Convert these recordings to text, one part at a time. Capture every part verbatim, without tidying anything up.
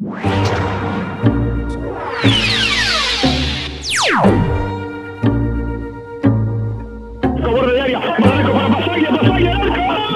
Borde de área, Marco para Pasaglia, Pasaglia, ¡gol!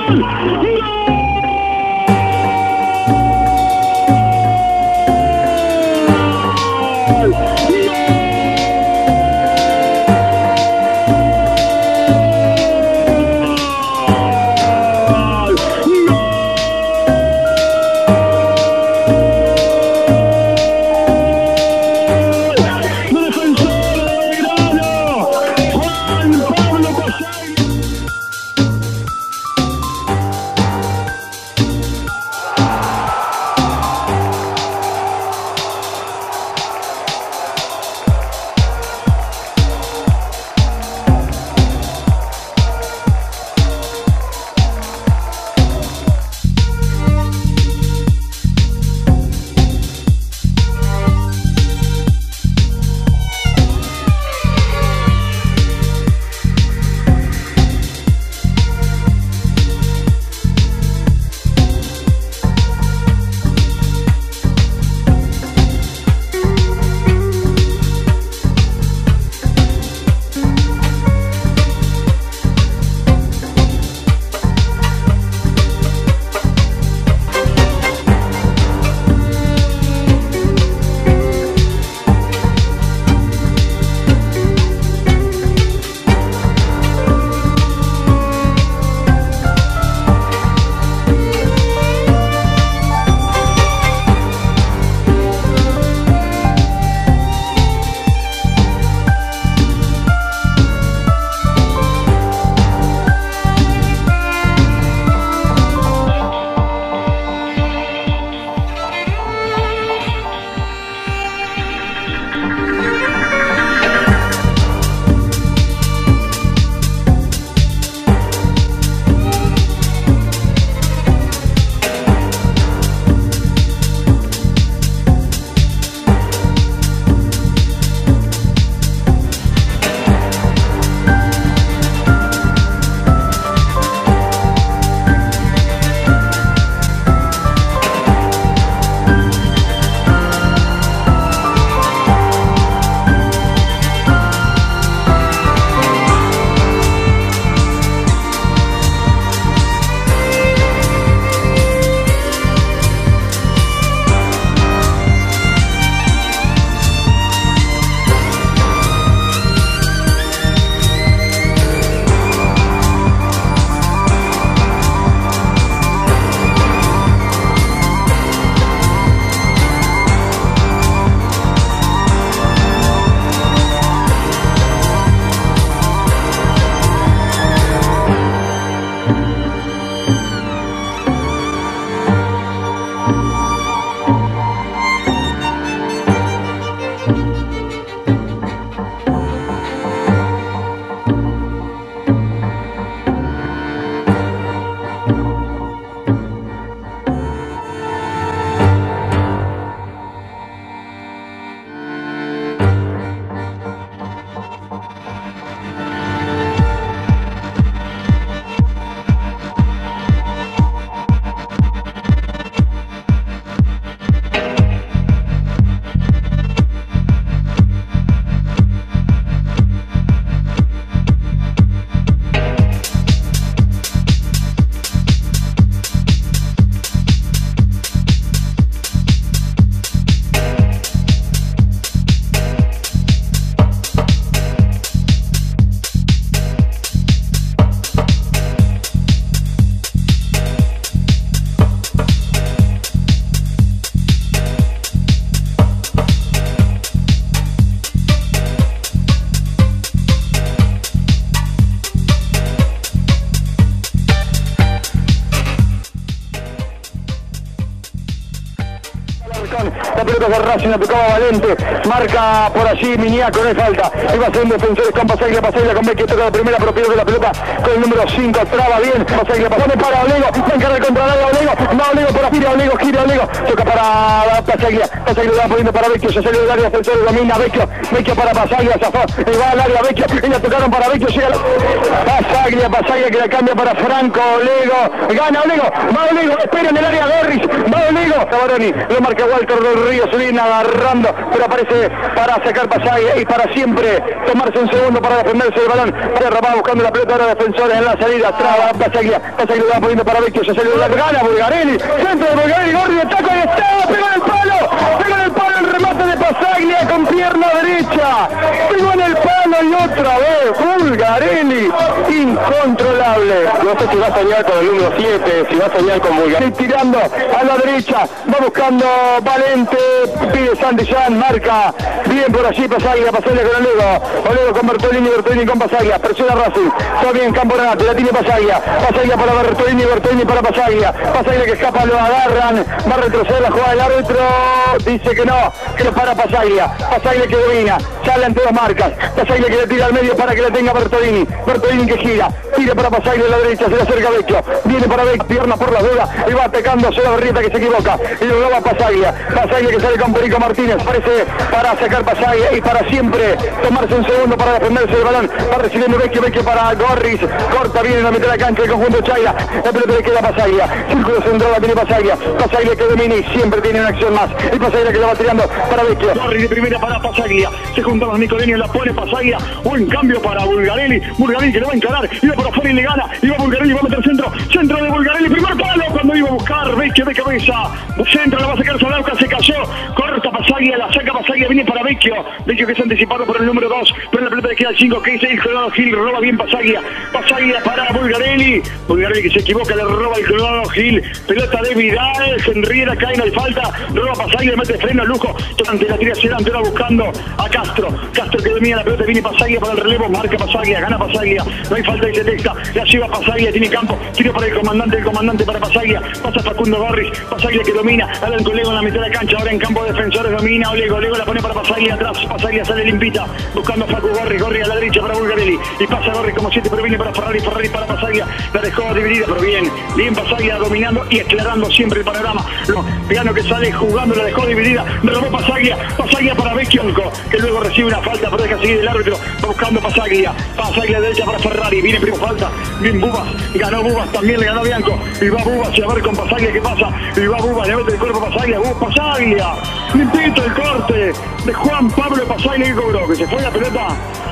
La pelota de Racing, la tocaba Valente, marca por allí Miniaco, no hay falta. Iba a ser un defensor con Pasaglia, Pasaglia con Vecchio, toca la primera, pero pierde la pelota con el número cinco, traba bien, Pasaglia, pone para Olego, va a encarar el contrario, Olego, va Olego por gira, Olego, gira, Olego, toca para Pasaglia, Pasaglia va poniendo para Vecchio, se salió del área defensor, domina Vecchio, Vecchio para Pasaglia, zafó, y va al área Vecchio, y la tocaron para Vecchio, llega la... Pasaglia, Pasaglia que la cambia para Franco, Olego, gana Olego, va Olego, espera en el área Gorris, va Olego, Tabaroni, lo marca Walter del Río, se viene agarrando, pero aparece para sacar Pasaglia y para siempre tomarse un segundo para defenderse el balón. Sierra va buscando la pelota, ahora defensores en la salida, traba Pasaglia, Pasaglia lo va poniendo para Vecchio, se salió de la gana Bulgarelli, centro de Bulgarelli, Gorri de taco y está, pegó en el palo, pegó en el palo el remate de Pasaglia con pierna derecha, pegó en el palo y otra vez Bulgarelli, incontrolable. No sé si va a soñar con el número siete, si va a soñar con Bulgarelli. Tirando a la derecha, va buscando Valente, pide Santillán, marca bien por allí Pasaglia, Pasaglia con Olego, Olego con Bertolini, Bertolini con Pasaglia, presiona Racing, está bien Camporanate, la tiene Pasaglia, Pasaglia para Bertolini, Bertolini para Pasaglia, Pasaglia que escapa, lo agarran, va a retroceder la jugada del árbitro, dice que no, que lo para Pasaglia, Pasaglia que domina, sale ante dos marcas, Pasaglia que le tira al medio para que le tenga Bertolini, Bertolini que gira, tira para Pasaglia a la derecha, se le acerca Vecchio, viene para Vecchio, pierna por la duda, y va atacando solo Berrieta que se equivoca, y lo va Pasaglia, Pasaglia que sale con Perico Martínez, parece para sacar Pasaglia y para siempre tomarse un segundo para defenderse del balón, va recibiendo Vecchio, Vecchio para Gorris, corta bien en la mitad de la cancha el conjunto Chaira, la pelota le queda a Pasaglia, círculo central la tiene Pasaglia, Pasaglia que domina y siempre tiene una acción más, y Pasaglia que la va tirando para Vecchio. Gorri de primera para Pasaglia, se juntan los Nicolini, la pone Pasaglia, buen cambio para Bulgarelli, Bulgarelli que lo va a encarar, iba por afuera y le gana, iba Bulgarelli, va a meter centro, centro de Bulgarelli, primer palo cuando iba a buscar Vecchio de cabeza, centro, la va a sacar Sadauca, se cayó, corta Pasaglia, la saca Pasaglia, viene para Vecchio, Vecchio que es anticipado por el número dos, pero la pelota le queda al cinco, que es el Colorado Gil, roba bien Pasaglia, Pasaglia para Bulgarelli, Bulgarelli que se equivoca, le roba el Colorado Gil, pelota de Vidal, se enriera, cae, no hay falta, roba Pasaglia, mete freno, Lujo, durante la tira hacia adelante, buscando a Castro, Castro que domina la pelota, viene Pasaglia para el relevo, marca Pasaglia, gana Pasaglia, no hay falta y se texta, la lleva Pasaglia, tiene campo, tiro para el comandante, el comandante para Pasaglia, pasa Facundo Gorris, Pasaglia que domina, Alan Olego en la mitad de la cancha, ahora en campo de defensores domina, Olego, Olego la pone para Pasaglia atrás, Pasaglia sale limpita, buscando a Facu Gorris, Gorris a la derecha para Bulgarelli, y pasa Gorris como siete, pero viene para Ferrari, Ferrari para Pasaglia, la dejó dividida, pero bien, bien Pasaglia dominando y aclarando siempre el panorama, Piano que sale jugando, la dejó dividida, robó Pasaglia, Pasaglia para Vecchio, que luego recibe una falta, pero deja seguir el árbitro, va buscando Pasaglia, Pasaglia derecha para Ferrari, viene primo falta, bien Bubas, ganó Bubas, también le ganó Bianco, y va Bubas, y a ver con Pasaglia qué pasa, y va Bubas, le mete el cuerpo a Pasaglia, Bubas, Pasaglia, limpito el corte de Juan Pablo Pasaglia que cobró, que se fue la pelota,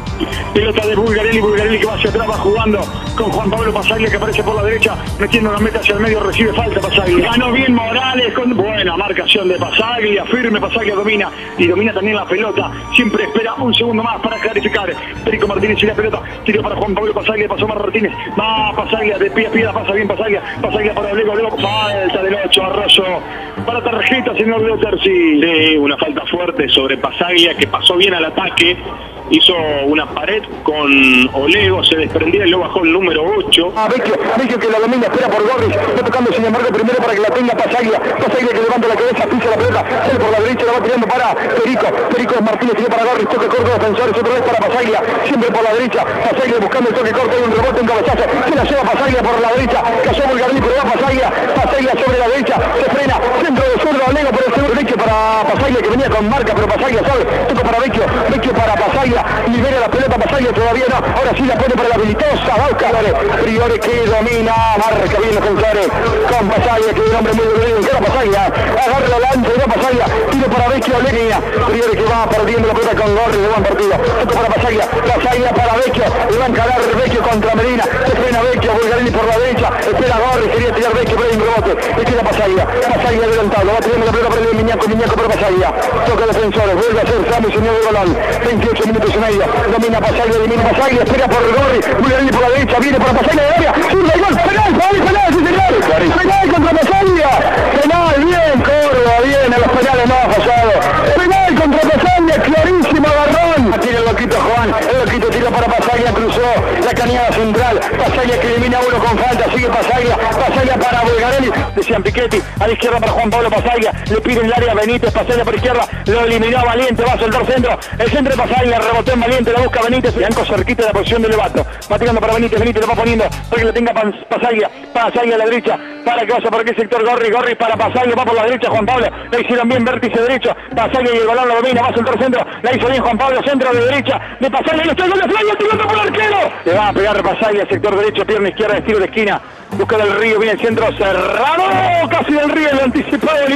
pelota de Bulgarelli, Bulgarelli que va hacia atrás, va jugando con Juan Pablo Pasaglia que aparece por la derecha, metiendo la meta hacia el medio, recibe falta Pasaglia, ganó bien Morales, con buena marcación de Pasaglia, firme Pasaglia domina, y domina también la pelota, siempre espera un segundo más para clarificar, Perico Martínez y la pelota, tiro para Juan Pablo Pasaglia, pasó Martínez, va Pasaglia, de pie a pie, pasa bien Pasaglia, Pasaglia para Olego, Olego, falta del ocho, Arroyo, para tarjeta señor de Terzi. Sí, una falta fuerte sobre Pasaglia que pasó bien al ataque, hizo una pared con Olego, se desprendía y luego bajó el número ocho. A Vecchio, Vecchio que la domina, espera por Gorris, está tocando sin embargo primero para que la tenga Pasaglia, Pasaglia que levanta la cabeza, pisa la pelota, sale por la derecha, la va tirando para Perico, Perico Martínez tiene para Gorris, toque corto de defensores, otra vez para Pasaglia, siempre por la derecha, Pasaglia buscando el toque corto, hay un rebote, un cabezazo, se la lleva Pasaglia por la derecha, cayó Bulgarelli, pero va Pasaglia, Pasaglia sobre la derecha, se frena, centro de zurdo, Olego por el segundo, Vecchio para Pasaglia que venía con marca, pero Pasaglia sabe, toca para Vecchio, Vecchio para Pasaglia, libera la pelota Pasaglia, todavía no, ahora sí la pone para la habilitosa, Dauca, Priore que domina, marca bien los defensores, con Pasaglia, que es un hombre muy duro, que era Pasaglia, agarra la lanza y va Pasaglia, tiro para Vecchio, Legnia, Priore que va perdiendo la pelota con Gorri, de buen partido, toca para Pasaglia, Pasaglia para Vecchio, le va a encarar Vecchio contra Medina, se frena Vecchio, Bulgarelli por la derecha, espera Gorri, quería tirar Vecchio, pero hay un rebote, le queda Pasaglia, Pasaglia adelantado, va tirando la pelota para el Miñaco, Miñaco para Pasaglia, toca defensores, vuelve a ser Samu, señor del balón, veintiocho minutos y medio, domina Pasaglia, domina Pasaglia, espera por Gorri, Bulgarelli por la derecha, viene para Pasaglia de área, zurda y gol, penal, penal, penal, sí señor, penal contra Pasaglia, penal, bien, Córdoba, bien, en los penales no ha fallado, penal contra Pasaglia, clarísimo agarrón, tira el loquito Juan, el loquito tira para Pasaglia, cruzó la cañada central, Pasaglia que elimina uno con falta, sigue Pasaglia, Pasaglia para Bulgarelli, decían Pichetti, a la izquierda para Juan Pablo Pasaglia, le pide en el área Benítez, Pasaglia por izquierda, lo eliminó Valiente, va a soltar centro, el centro de Pasaglia, rebotó en Valiente, la busca Benítez, Bianco cerquita de la posición de Levato, va tirando para Benítez, Benítez lo va poniendo, para que lo tenga Pasaglia, Pasaglia a la derecha, para que vaya por aquel sector Gorri, Gorri para Pasaglia, va por la derecha Juan Pablo, la hicieron bien, vértice derecho, Pasaglia y el balón lo domina, va a soltar centro, la hizo bien Juan Pablo, centro de derecha, de Pasaglia, y está el gol de Flávio, tirando por el arquero, le va a pegar Pasaglia, sector derecho, pierna izquierda, estilo de esquina, busca del Río, viene el centro cerrado, casi del Río, el anticipado de Olivero,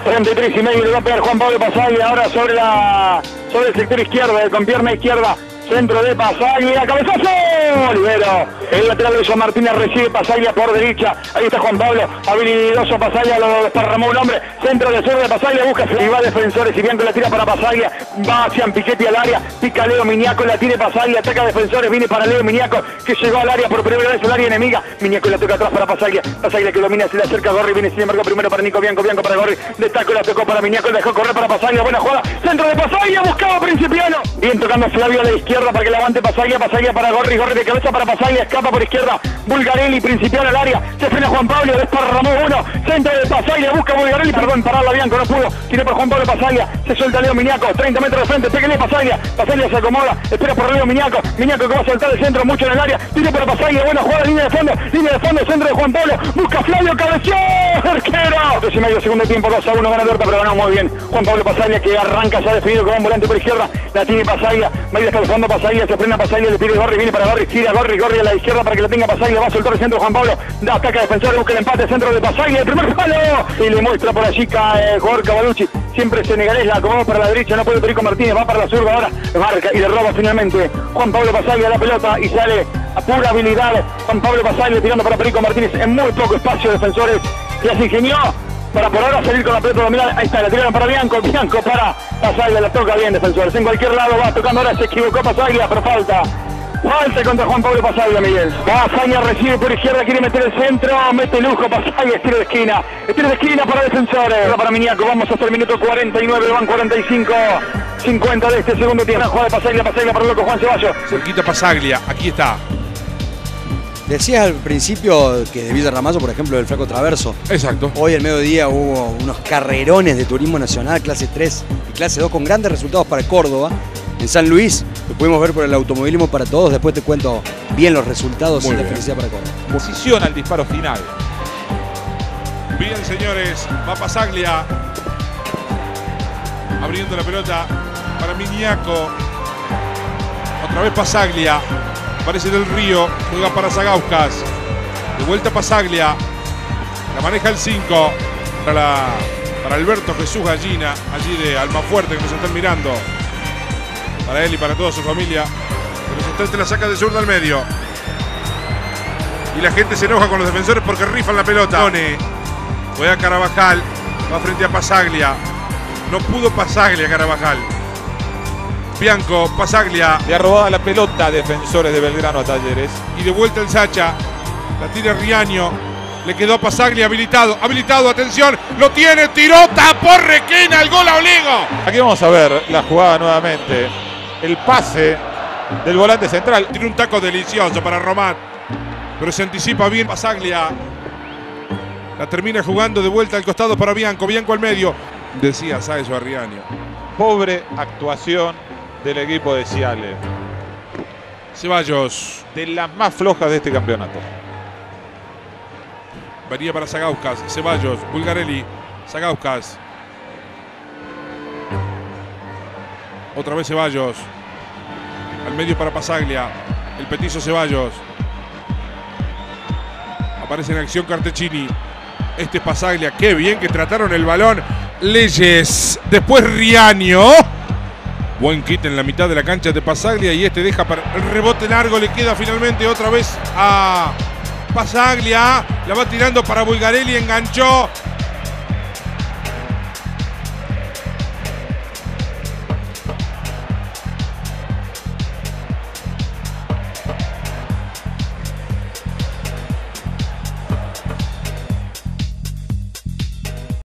treinta y tres y medio le va a pegar Juan Pablo Pasaglia ahora sobre la sobre el sector izquierdo, con pierna izquierda. Centro de Pasaglia, cabezazo, Olivero. El lateral de Joan Martínez recibe Pasaglia por derecha. Ahí está Juan Pablo, habilidoso Pasaglia, lo desparramó un hombre. Centro de sur de Pasaglia, busca y va defensores y Bianco la tira para Pasaglia. Va hacia Pichetti al área, pica Leo Miniaco, la tiene Pasaglia, ataca defensores, viene para Leo Miniaco, que llegó al área por primera vez, el área enemiga. Miniaco la toca atrás para Pasaglia. Pasaglia que domina, se le acerca a Gorri, viene sin embargo primero para Nico Bianco, Bianco para Gorri. De taco la tocó para Miniaco, dejó correr para Pasaglia, buena jugada. Centro de Pasaglia, buscaba Principiano. Bien tocando Flavio a la izquierda para que la aguante Pasaglia, Pasaglia para Gorri, Gorri de cabeza para Pasaglia, escapa por izquierda, Bulgarelli, Principiano al área, se frena Juan Pablo, desparramó uno, centro de Pasaglia, busca Bulgarelli, perdón, pararla Bianco, no pudo, tiene por Juan Pablo Pasaglia, se suelta Leo Miniaco, treinta metros de frente, pégale Pasaglia, Pasaglia se acomoda, espera por Leo Miniaco, Miniaco que va a soltar el centro, mucho en el área, tiene para Pasaglia, buena jugada, línea de fondo, línea de fondo, centro de Juan Pablo, busca Flavio, cabeció, arquero, dos y medio, segundo tiempo, dos a uno, gana Dorta, pero ganó muy bien, Juan Pablo Pasaglia que arranca ya definido con un volante por izquierda, la tiene Pasaglia, va a ir hasta el fondo Pasaglia, se frena Pasaglia, le pide Gorri, viene para Gorri, gira Gorri, Gorri a la izquierda para que la tenga Pasaglia, va a soltar el centro Juan Pablo, da ataca defensor, busca el empate, centro de Pasaglia, el primer palo, y le muestra por allí cae el jugador Cavalucci, siempre senegalés, la acomodó para la derecha, no puede Perico Martínez, va para la zurda ahora, marca y le roba finalmente Juan Pablo Pasaglia la pelota y sale a pura habilidad Juan Pablo Pasaglia tirando para Perico Martínez en muy poco espacio, defensores ya se ingenió para por ahora salir con la pelota dominada, ahí está, la tiraron para Bianco, Bianco para Pasaglia, la toca bien defensores, en cualquier lado va tocando ahora, se equivocó Pasaglia, pero falta. Falta contra Juan Pablo Pasaglia, Miguel. Pasaglia recibe por izquierda, quiere meter el centro, mete lujo Pasaglia, estilo de esquina. Estilo de esquina para defensores. Para Miniaco, vamos hasta el minuto cuarenta y nueve, van cuarenta y cinco, cincuenta de este segundo tiempo. Una jugada de Pasaglia, Pasaglia para el loco Juan Ceballos. Cerquita Pasaglia, aquí está. Decías al principio que de Villa Ramallo, por ejemplo, del Flaco Traverso. Exacto. Hoy al mediodía hubo unos carrerones de turismo nacional, clase tres y clase dos, con grandes resultados para Córdoba. En San Luis, lo pudimos ver por el automovilismo para todos. Después te cuento bien los resultados y la felicidad para Córdoba. Posiciona el disparo final. Bien, señores, va Pasaglia. Abriendo la pelota para Miniaco. Otra vez Pasaglia. Aparece Del Río, juega para Zagauskas. De vuelta Pasaglia. La maneja el cinco. Para, la, para Alberto Jesús Gallina, allí de Almafuerte, que nos están mirando. Para él y para toda su familia. Pero se la saca de zurda al medio. Y la gente se enoja con los defensores porque rifan la pelota. Pone. Juega Carabajal. Va frente a Pasaglia. No pudo Pasaglia, Carabajal. Bianco, Pasaglia. Le ha robado la pelota a Defensores de Belgrano a Talleres. Y de vuelta el Sacha. La tira Riaño. Le quedó a Pasaglia habilitado. Habilitado, atención. Lo tiene. Tiró, tapó Requena. El gol a Olego. Aquí vamos a ver la jugada nuevamente. El pase del volante central. Tiene un taco delicioso para Román. Pero se anticipa bien Pasaglia. La termina jugando de vuelta al costado para Bianco. Bianco al medio. Decía Sáez o Arriaño. Pobre actuación del equipo de Ciales. Ceballos. De las más flojas de este campeonato. Venía para Zagauskas. Ceballos. Bulgarelli. Zagauskas. Otra vez Ceballos. Al medio para Pasaglia. El petizo Ceballos. Aparece en acción Cartecini. Este es Pasaglia. Qué bien que trataron el balón. Leyes. Después Riaño. Buen kit en la mitad de la cancha de Pasaglia. Y este deja para el rebote largo. Le queda finalmente otra vez a Pasaglia. La va tirando para Bulgarelli. Enganchó.